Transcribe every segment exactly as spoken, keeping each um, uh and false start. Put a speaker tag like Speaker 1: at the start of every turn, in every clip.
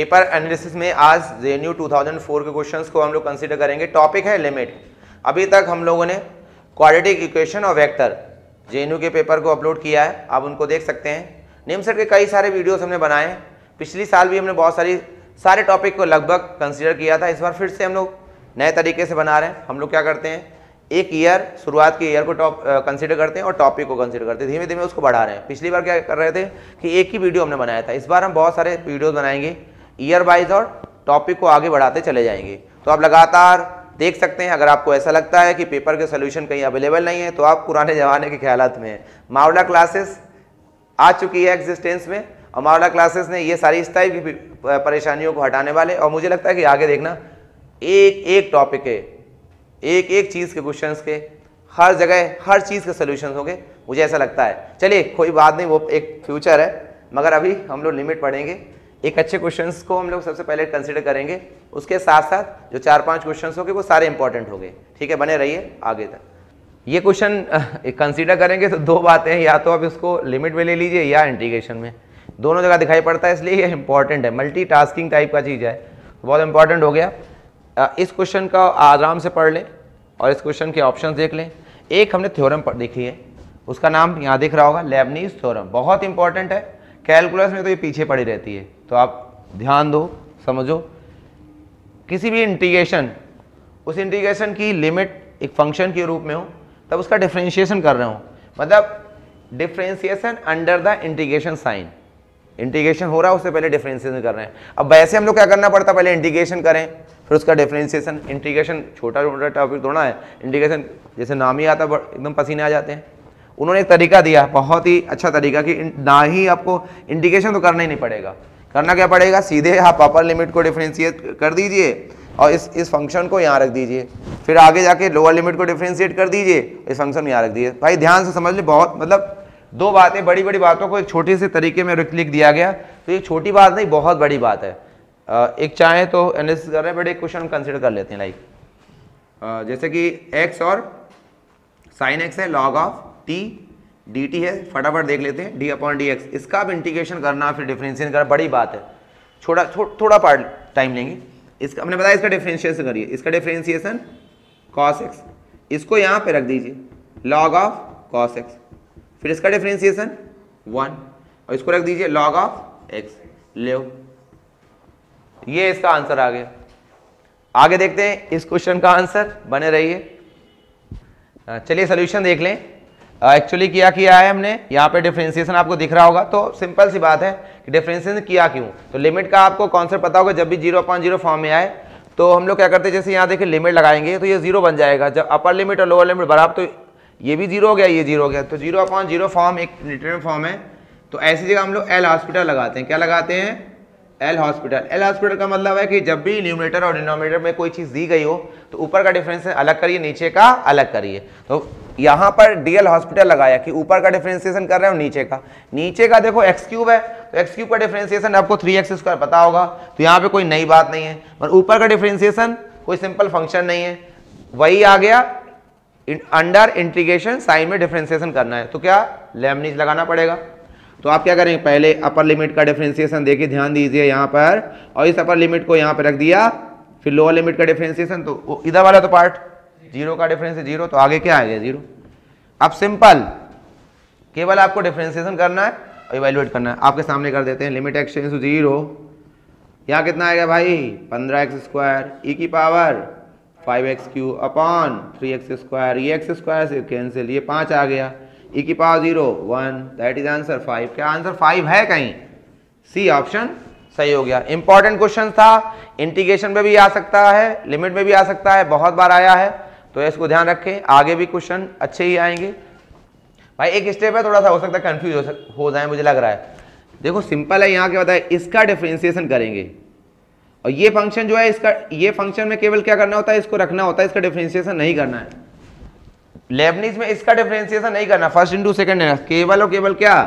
Speaker 1: Paper analysis में आज JNU two thousand four के क्वेश्चंस को हम लोग कंसीडर करेंगे। टॉपिक है लिमिट। अभी तक हम लोगों ने क्वाड्रेटिक इक्वेशन और वेक्टर जेएनयू के पेपर को अपलोड किया है, आप उनको देख सकते हैं। नेम सेट के कई सारे वीडियोस हमने बनाए हैं। पिछली साल भी हमने बहुत सारी सारे टॉपिक को लगभग कंसीडर किया था। इस बार फिर से हम लोग नए तरीके से बना रहे हैं। हम लोग क्या करते हैं, एक ईयर शुरुआत के ईयर को टॉप कंसीडर करते हैं और टॉपिक को कंसीडर करते हैं, धीमे धीमे उसको बढ़ा रहे हैं। पिछली बार क्या कर रहे थे कि एक ही वीडियो हमने बनाया था। इस बार हम बहुत सारे वीडियोस बनाएंगे ईयर वाइज और टॉपिक को आगे बढ़ाते चले जाएंगे। तो आप लगातार देख सकते हैं। अगर आपको ऐसा लगता है कि पेपर के सोल्यूशन कहीं अवेलेबल नहीं है तो आप पुराने ज़माने के ख्यालात में हैं। मावला क्लासेस आ चुकी है एग्जिस्टेंस में और मावला क्लासेस ने ये सारी इस टाइप की परेशानियों को हटाने वाले, और मुझे लगता है कि आगे देखना एक एक टॉपिक के एक एक चीज़ के क्वेश्चंस के हर जगह हर चीज़ के सोल्यूशंस होंगे, मुझे ऐसा लगता है। चलिए कोई बात नहीं, वो एक फ्यूचर है, मगर अभी हम लोग लिमिट पढ़ेंगे। एक अच्छे क्वेश्चंस को हम लोग सबसे पहले कंसीडर करेंगे, उसके साथ साथ जो चार पांच क्वेश्चंस होंगे वो सारे इंपॉर्टेंट होंगे। ठीक है, बने रहिए आगे तक। ये क्वेश्चन कंसीडर करेंगे तो दो बातें हैं, या तो आप इसको लिमिट में ले लीजिए या इंटीग्रेशन में, दोनों जगह दिखाई पड़ता है, इसलिए ये इंपॉर्टेंट है। मल्टीटास्किंग टाइप का चीज़ है, बहुत इंपॉर्टेंट हो गया। इस क्वेश्चन का आराम से पढ़ लें और इस क्वेश्चन के ऑप्शंस देख लें। एक हमने थ्योरम पर देखी है, उसका नाम यहाँ दिख रहा होगा, लेबनीज थ्योरम। बहुत इंपॉर्टेंट है, कैलकुलस में तो ये पीछे पड़ी रहती है, तो आप ध्यान दो, समझो। किसी भी इंटीग्रेशन, उस इंटीग्रेशन की लिमिट एक फंक्शन के रूप में हो तब उसका डिफरेंशिएशन कर रहे हो, मतलब differentiation under the integration sign. Integration हो रहा है, उससे पहले डिफरेंशिएशन कर रहे हैं। अब वैसे हम लोग क्या करना पड़ता, पहले इंटीग्रेशन करें फिर उसका डिफरेंशिएशन। इंटीग्रेशन छोटा छोटा टॉपिक थोड़ा है, इंटीग्रेशन जैसे नाम ही आता एकदम पसीने आ जाते हैं। उन्होंने एक तरीका दिया, बहुत ही अच्छा तरीका, कि ना ही आपको इंटीग्रेशन तो करना ही नहीं पड़ेगा। करना क्या पड़ेगा, सीधे आप अपर लिमिट को डिफरेंशिएट कर दीजिए और इस इस फंक्शन को यहाँ रख दीजिए, फिर आगे जाके लोअर लिमिट को डिफरेंशिएट कर दीजिए, इस फंक्शन में यहाँ रख दीजिए। भाई ध्यान से समझ ले, बहुत मतलब दो बातें, बड़ी बड़ी बातों को एक छोटे से तरीके में लिख दिया गया, तो ये छोटी बात नहीं, बहुत बड़ी बात है। एक चाहे तो एनालिसिस कर रहे हैं, बट एक क्वेश्चन हम कंसिडर कर लेते हैं। लाइक जैसे कि x और साइन x है, लॉग ऑफ t dt है, फटाफट देख लेते हैं, d अपॉन डी एक्स। इसका अब इंटीग्रेशन करना फिर डिफरेंशिएशन करना बड़ी बात है, छोटा थो, थोड़ा पार्ट टाइम लेंगे। इसका हमने बताया, इसका डिफरेंशिएशन करिए, इसका डिफरेंशिएशन cos x, इसको यहाँ पे रख दीजिए log ऑफ cos x, फिर इसका डिफरेंशिएशन वन और इसको रख दीजिए log ऑफ x। ले ये इसका आंसर आ गया। आगे देखते हैं इस क्वेश्चन का आंसर, बने रहिए। चलिए सोल्यूशन देख लें। एक्चुअली uh, किया किया है हमने, यहाँ पे डिफरेंशिएशन आपको दिख रहा होगा, तो सिंपल सी बात है कि डिफरेंशिएशन किया क्यों। तो लिमिट का आपको कॉन्सेप्ट पता होगा, जब भी जीरो अपॉन जीरो फॉर्म में आए तो हम लोग क्या करते हैं, जैसे यहाँ देखिए लिमिट लगाएंगे तो ये जीरो बन जाएगा। जब अपर लिमिट और लोअर लिमिट बराबर, तो ये भी जीरो हो गया, ये जीरो हो गया, तो जीरो अपॉन जीरो फॉर्म एक डिटरमिनेंट फॉर्म है। तो ऐसी जगह हम लोग एल हॉस्पिटल लगाते हैं। क्या लगाते हैं, एल हॉस्पिटल। एल हॉस्पिटल का मतलब है कि जब भी न्यूमरेटर और डिनोमिनेटर में कोई चीज़ दी गई हो तो ऊपर का डिफरेंशिएशन अलग करिए, नीचे का अलग करिए। तो यहाँ पर डीएल हॉस्पिटल लगाया कि ऊपर का डिफरेंशिएशन कर रहे हो, नीचे का नीचे का देखो एक्स क्यूब है, तो एक्स क्यूब का डिफरेंशिएशन आपको थ्री एक्स स्क्वायर पता होगा, तो यहाँ पे कोई नई बात नहीं है। और ऊपर का डिफरेंशिएशन कोई सिंपल फंक्शन नहीं है, वही आ गया, अंडर इंटीग्रेशन साइन में डिफरेंशिएशन करना है, तो क्या लेबनीज लगाना पड़ेगा। तो आप क्या करेंगे, पहले अपर लिमिट का डिफरेंशिएशन देखिए, ध्यान दीजिए यहाँ पर, और इस अपर लिमिट को यहाँ पर रख दिया, फिर लोअर लिमिट का डिफरेंशिएशन, तो इधर वाला तो पार्ट जीरो का डिफरेंस जीरो, तो आगे क्या आ गया, जीरो। अब सिंपल केवल आपको डिफरेंशिएशन करना है और इवैल्यूएट करना है। आपके सामने कर देते हैं, limit X tends to zero, यहाँ कितना आएगा भाई, पंद्रह एक्स स्क्वायर ई की power five X cube upon three X square, ये एक्स स्क्वायर से कैंसिल, ये पाँच आ गया, ई की power zero one, that is answer five. क्या आंसर फाइव है कहीं, सी ऑप्शन सही हो गया। इंपॉर्टेंट क्वेश्चन था, इंटीग्रेशन में भी आ सकता है, लिमिट में भी आ सकता है, बहुत बार आया है, तो इसको ध्यान रखें। आगे भी क्वेश्चन अच्छे ही आएंगे। भाई एक स्टेप है, थोड़ा सा हो सकता है कंफ्यूज हो, सक, हो जाए मुझे लग रहा है। देखो सिंपल है, यहाँ क्या बताए, इसका डिफरेंशिएशन करेंगे और ये फंक्शन जो है, इसका ये फंक्शन में केवल क्या करना होता है, इसको रखना होता है, इसका डिफरेंशिएशन नहीं करना है। लेबनीज में इसका डिफरेंशिएशन नहीं करना, फर्स्ट इंटू सेकंड है, केवल और केवल क्या,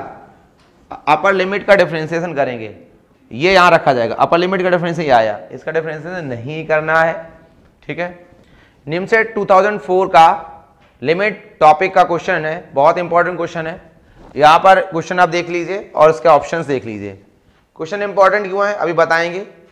Speaker 1: अपर लिमिट का डिफरेंशिएशन करेंगे, ये यहाँ रखा जाएगा। अपर लिमिट का डिफरेंशिएशन ये आया, इसका डिफरेंशिएशन नहीं करना है। ठीक है, निमसेट टू थाउजेंड फोर का लिमिट टॉपिक का क्वेश्चन है, बहुत इंपॉर्टेंट क्वेश्चन है। यहाँ पर क्वेश्चन आप देख लीजिए और इसके ऑप्शंस देख लीजिए। क्वेश्चन इंपॉर्टेंट क्यों है अभी बताएंगे।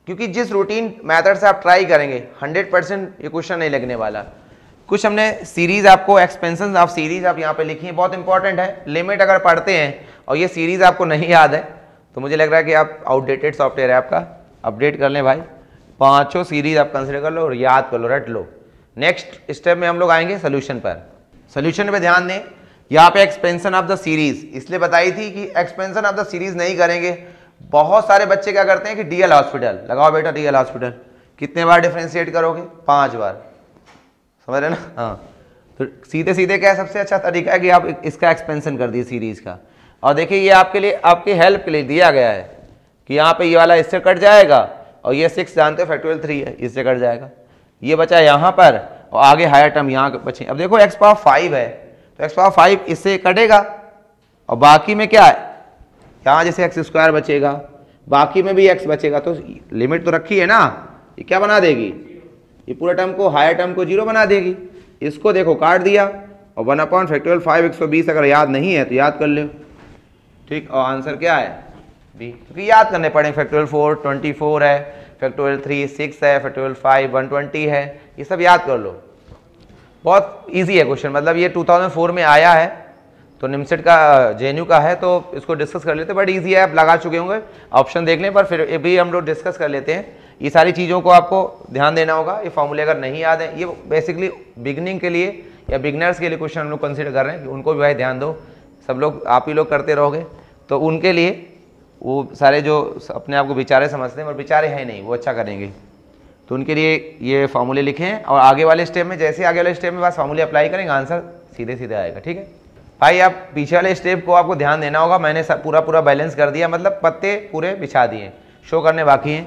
Speaker 1: क्योंकि जिस रूटीन मेथड से आप ट्राई करेंगे हंड्रेड परसेंट ये क्वेश्चन नहीं लगने वाला। कुछ हमने सीरीज आपको एक्सपेंशन ऑफ सीरीज आप यहाँ पे लिखी है, बहुत इंपॉर्टेंट है। लिमिट अगर पढ़ते हैं और ये सीरीज आपको नहीं याद है तो मुझे लग रहा है कि आप आउटडेटेड सॉफ्टवेयर है आपका, अपडेट कर लें भाई। पांचों सीरीज आप कंसिडर कर लो और याद कर लो, रट लो। नेक्स्ट स्टेप में हम लोग आएंगे सोल्यूशन पर। सोल्यूशन पे ध्यान दें, यहाँ पे एक्सपेंशन ऑफ द सीरीज इसलिए बताई थी कि एक्सपेंशन ऑफ द सीरीज नहीं करेंगे। बहुत सारे बच्चे क्या करते हैं कि डीएल हॉस्पिटल लगाओ बेटा, डीएल हॉस्पिटल कितने बार डिफरेंशिएट करोगे? पांच बार, समझ रहे ना? हाँ, तो सीधे सीधे क्या है सबसे अच्छा तरीका है कि आप इसका एक्सपेंशन कर दिए सीरीज का। और देखिए ये आपके लिए, आपकी हेल्प के लिए दिया गया है कि यहाँ पे ये वाला इससे कट जाएगा और ये सिक्स जानते हो फैक्टोरियल थ्री है, इससे कट जाएगा। ये बचा यहाँ पर और आगे हायर टर्म यहाँ बचे। अब देखो एक्स पावर फाइव है तो एक्स पावर फाइव इससे कटेगा और बाकी में क्या है, यहाँ जैसे एक्स स्क्वायर बचेगा, बाकी में भी एक्स बचेगा। तो लिमिट तो रखी है ना, ये क्या बना देगी, ये पूरा टर्म को, हायर टर्म को जीरो बना देगी। इसको देखो काट दिया और वन अपॉन फैक्टोरियल फाइव एक सौ बीस अगर याद नहीं है तो याद कर लो, ठीक। और आंसर क्या है? बी, क्योंकि याद करने पड़ेंगे। फैक्टोरियल फोर ट्वेंटी फोर है, फैक्टोरियल थ्री सिक्स है, फैक्टोरियल फाइव वन ट्वेंटी है, ये सब याद कर लो। बहुत इजी है क्वेश्चन, मतलब ये टू थाउजेंड फोर में आया है तो निमसेट का जेएनयू का है तो इसको डिस्कस कर लेते हैं। बट इजी है, आप लगा चुके होंगे, ऑप्शन देख लें। पर फिर ये भी हम लोग डिस्कस कर लेते हैं। ये सारी चीज़ों को आपको ध्यान देना होगा। ये फॉर्मूले अगर नहीं याद है, ये बेसिकली बिगनिंग के लिए या बिगनर्स के लिए क्वेश्चन हम लोग कंसिडर कर रहे हैं कि उनको भी भाई ध्यान दो। सब लोग आप ही लोग करते रहोगे तो उनके लिए वो सारे जो अपने आप को बेचारे समझते हैं और बेचारे हैं नहीं, वो अच्छा करेंगे, तो उनके लिए ये फार्मूले लिखे हैं। और आगे वाले स्टेप में, जैसे आगे वाले स्टेप में बस फार्मूले अप्लाई करेंगे, आंसर सीधे सीधे आएगा, ठीक है भाई। आप पीछे वाले स्टेप को आपको ध्यान देना होगा। मैंने सब पूरा पूरा बैलेंस कर दिया, मतलब पत्ते पूरे बिछा दिए, शो करने बाकी हैं।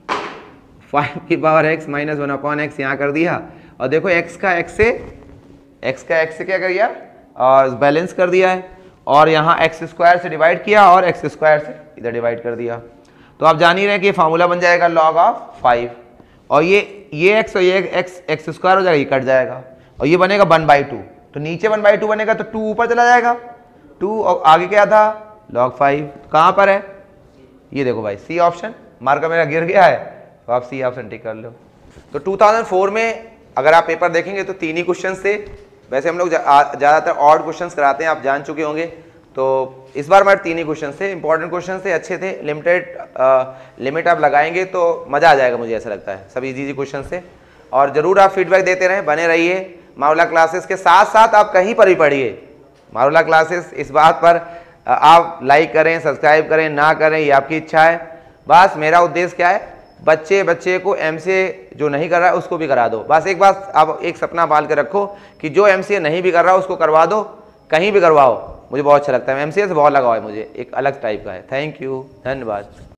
Speaker 1: फाइव की power X minus one upon X यहाँ कर दिया और देखो एक्स का एक्स से एक्स का एक्स से क्या कर दिया, और बैलेंस कर दिया है। और यहाँ एक्स स्क्वायर से डिवाइड किया और एक्स स्क्वायर से इधर डिवाइड कर दिया। तो आप जान ही रहे हैं कि ये फार्मूला बन जाएगा लॉग ऑफ फाइव। और ये ये एक्स और ये एक्स एक्स स्क्वायर हो जाएगा, ये कट जाएगा और ये बनेगा वन बाई टू। तो नीचे वन बाई टू बनेगा तो टू ऊपर चला जाएगा, टू और आगे क्या था लॉग फाइव। कहाँ पर है ये देखो भाई, सी ऑप्शन। मार्कर मेरा गिर गया है तो आप सी ऑप्शन टिक कर लो। तो टू थाउजेंड फोर में अगर आप पेपर देखेंगे तो तीन ही क्वेश्चन थे। वैसे हम लोग ज़्यादातर ऑड क्वेश्चंस कराते हैं, आप जान चुके होंगे। तो इस बार हमारे तीन ही क्वेश्चन थे, इंपॉर्टेंट क्वेश्चन थे, अच्छे थे। लिमिटेड लिमिट आप लगाएंगे तो मज़ा आ जाएगा, मुझे ऐसा लगता है। सब इजी इजी क्वेश्चन थे और ज़रूर आप फीडबैक देते रहें, बने रहिए। मारूला क्लासेस के साथ साथ आप कहीं पर भी पढ़िए, मारूला क्लासेस इस बात पर आप लाइक करें, सब्सक्राइब करें, ना करें ये आपकी इच्छा है। बस मेरा उद्देश्य क्या है, बच्चे बच्चे को एमसीए जो नहीं कर रहा है उसको भी करा दो। बस एक बात आप एक सपना पाल के रखो कि जो एमसीए नहीं भी कर रहा है उसको करवा दो, कहीं भी करवाओ। मुझे बहुत अच्छा लगता है, एमसीए से बहुत लगाव है मुझे, एक अलग टाइप का है। थैंक यू, धन्यवाद।